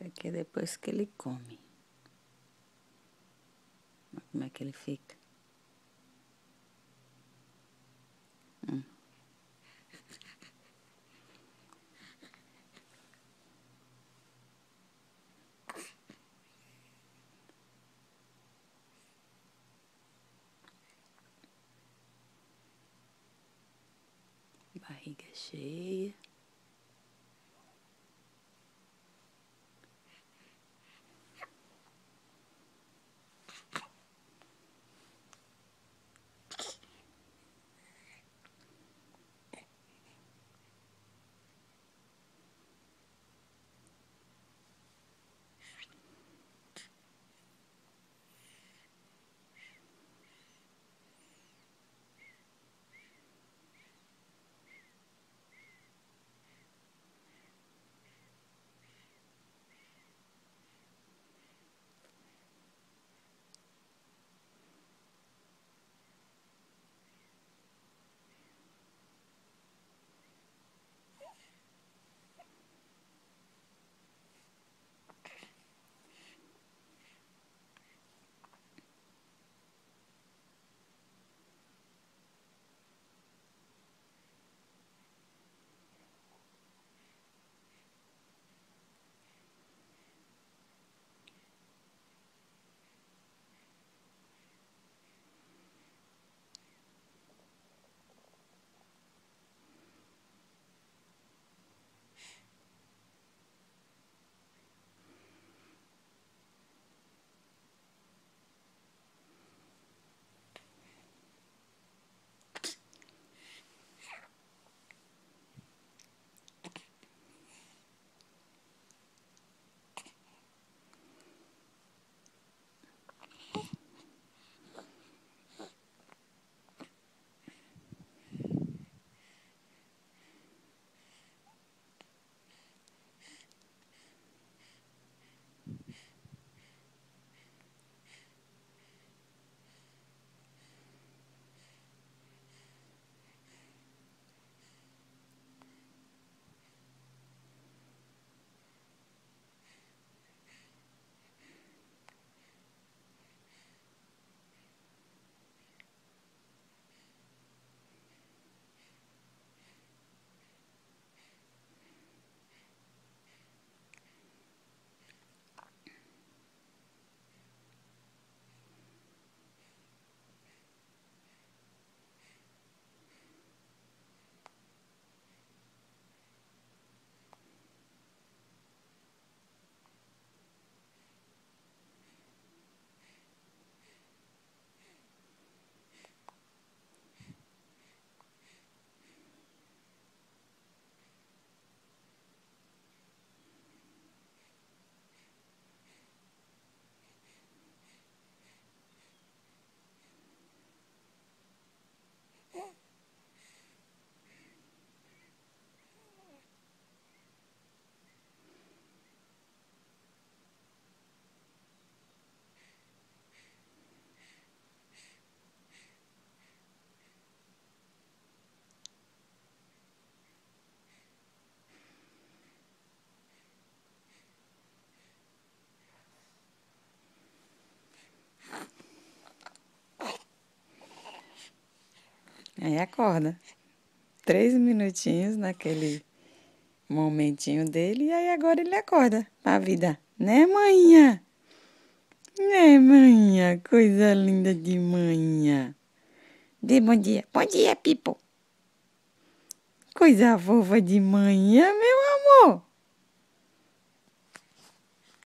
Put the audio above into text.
Isso aqui é depois que ele come. Olha como é que ele fica. Barriga cheia. Aí acorda. 3 minutinhos naquele momentinho dele. E aí agora ele acorda pra vida. Né, manhã? Né, manhã? Coisa linda de manhã. Dê bom dia. Bom dia, Pipo. Coisa fofa de manhã, meu amor.